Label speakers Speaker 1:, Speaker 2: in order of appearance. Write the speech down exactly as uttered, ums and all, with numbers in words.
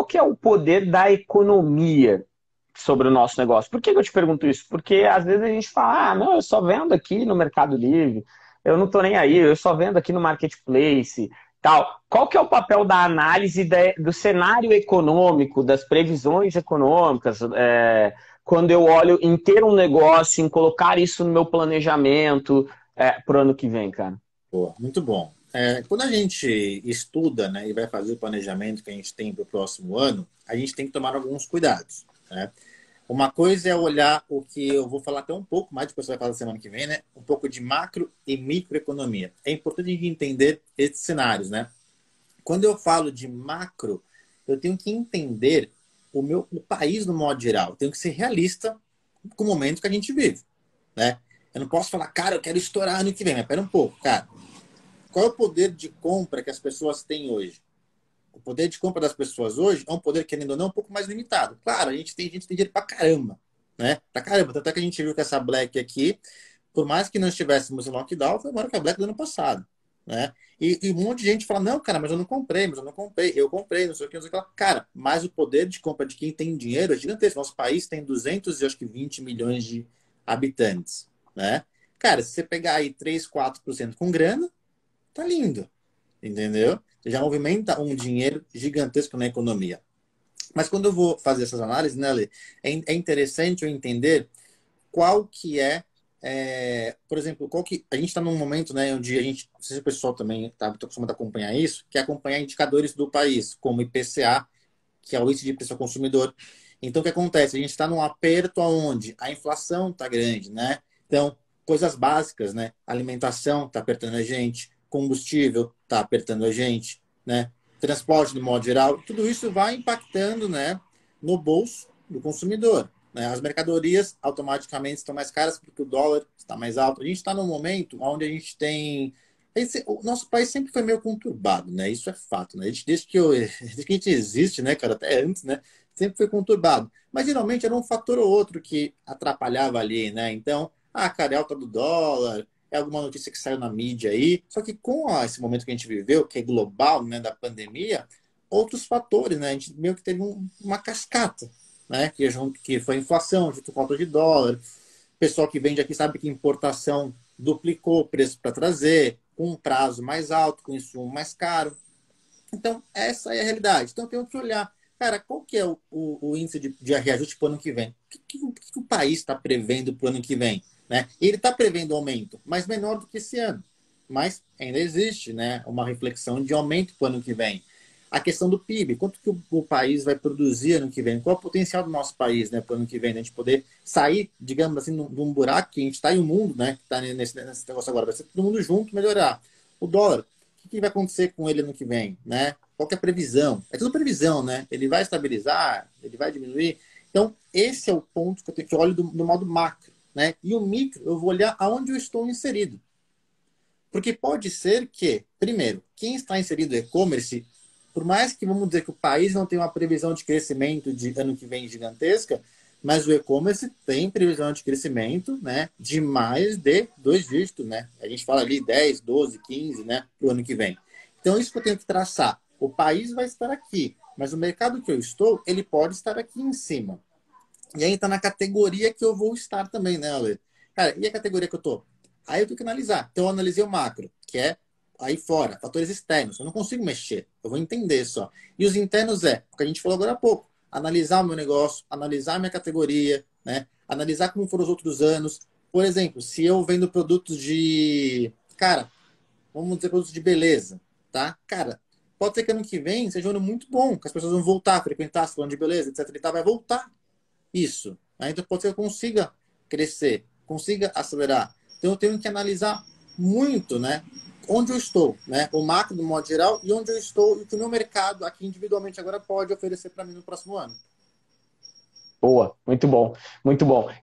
Speaker 1: que é o poder da economia sobre o nosso negócio? Por que que eu te pergunto isso? Porque às vezes a gente fala, ah, não, eu só vendo aqui no Mercado Livre, eu não tô nem aí, eu só vendo aqui no Marketplace, tal. Qual que é o papel da análise de- do cenário econômico, das previsões econômicas, é, quando eu olho em ter um negócio, em colocar isso no meu planejamento, é, pro ano que vem, cara?
Speaker 2: Boa, muito bom. É, quando a gente estuda, né, e vai fazer o planejamento que a gente tem para o próximo ano, a gente tem que tomar alguns cuidados, né? Uma coisa é olhar o que eu vou falar até um pouco mais, depois você vai falar semana que vem, né? Um pouco de macro e microeconomia. É importante a gente entender esses cenários, né? Quando eu falo de macro, eu tenho que entender o meu o país no modo geral. Eu tenho que ser realista com o momento que a gente vive, né? Eu não posso falar, cara, eu quero estourar ano que vem, mas pera um pouco, cara. Qual é o poder de compra que as pessoas têm hoje? O poder de compra das pessoas hoje é um poder, querendo ou não, um pouco mais limitado. Claro, a gente tem, a gente tem dinheiro pra caramba, né? Pra caramba. Tanto é que a gente viu que essa Black aqui, por mais que não estivéssemos em lockdown, foi maior que a Black do ano passado, né? E, e um monte de gente fala, não, cara, mas eu não comprei, mas eu não comprei, eu comprei, não sei o que, não sei o que lá. Cara, mas o poder de compra de quem tem dinheiro é gigantesco. Nosso país tem duzentos e acho que vinte milhões de habitantes, né? Cara, se você pegar aí três, quatro por cento com grana, tá lindo, entendeu? Você já movimenta um dinheiro gigantesco na economia. Mas quando eu vou fazer essas análises, né, Lê, é, é interessante eu entender qual que é, é, por exemplo, qual que a gente está num momento, né, onde a gente, não sei se o pessoal também está acostumado a acompanhar isso, que é acompanhar indicadores do país, como I P C A, que é o índice de preço ao consumidor. Então, o que acontece? A gente está num aperto onde a inflação está grande, né? Então, coisas básicas, né? Alimentação está apertando a gente, combustível está apertando a gente, né? Transporte, de modo geral, tudo isso vai impactando, né, no bolso do consumidor. Né? As mercadorias automaticamente estão mais caras porque o dólar está mais alto. A gente está num momento onde a gente tem esse, o nosso país sempre foi meio conturbado, né? Isso é fato, né? A gente, desde que, eu, desde que a gente existe, né, cara, até antes, né? Sempre foi conturbado. Mas geralmente era um fator ou outro que atrapalhava ali, né? Então, ah, cara, é alta do dólar, é alguma notícia que saiu na mídia aí. Só que com ó, esse momento que a gente viveu, que é global, né, da pandemia, outros fatores, né? A gente meio que teve um, uma cascata, né? Que, junto, que foi inflação, junto com falta de dólar. O pessoal que vende aqui sabe que importação duplicou o preço para trazer, com um prazo mais alto, com insumo mais caro. Então, essa é a realidade. Então, eu tenho que olhar, cara, qual que é o, o, o índice de, de reajuste para o ano que vem? O que, que, o que o país está prevendo para o ano que vem? Né? Ele está prevendo aumento, mas menor do que esse ano. Mas ainda existe, né, uma reflexão de aumento para o ano que vem. A questão do P I B, quanto que o, o país vai produzir ano que vem? Qual é o potencial do nosso país, né, para o ano que vem? Né? A gente poder sair, digamos assim, de um buraco que a gente está, e o mundo, né, que está nesse, nesse negócio agora, vai ser todo mundo junto melhorar. O dólar, o que vai acontecer com ele ano que vem, né? Qual que é a previsão? É tudo previsão, né? Ele vai estabilizar, ele vai diminuir. Então, esse é o ponto que eu, tenho, que eu olho do, do modo macro, né? E o micro, eu vou olhar aonde eu estou inserido. Porque pode ser que, primeiro, quem está inserido no e-commerce, por mais que vamos dizer que o país não tenha uma previsão de crescimento de ano que vem gigantesca, mas o e-commerce tem previsão de crescimento, né, de mais de dois dígitos, né? A gente fala ali dez, doze, quinze, né, para o ano que vem. Então, isso que eu tenho que traçar. O país vai estar aqui, mas o mercado que eu estou, ele pode estar aqui em cima. E aí está na categoria que eu vou estar também, né, Ale? Cara, e a categoria que eu tô? Aí eu tenho que analisar. Então eu analisei o macro, que é aí fora, fatores externos. Eu não consigo mexer, eu vou entender só. E os internos é, o que a gente falou agora há pouco, analisar o meu negócio, analisar a minha categoria, né? Analisar como foram os outros anos. Por exemplo, se eu vendo produtos de, cara, vamos dizer produtos de beleza, tá? Cara, pode ser que ano que vem seja um ano muito bom, que as pessoas vão voltar a frequentar salão de beleza, etc e tal, vai voltar isso. Né? Então pode ser que eu consiga crescer, consiga acelerar. Então eu tenho que analisar muito, né? Onde eu estou, né? O macro do modo geral e onde eu estou e o que o meu mercado aqui individualmente agora pode oferecer para mim no próximo ano.
Speaker 1: Boa, muito bom, muito bom.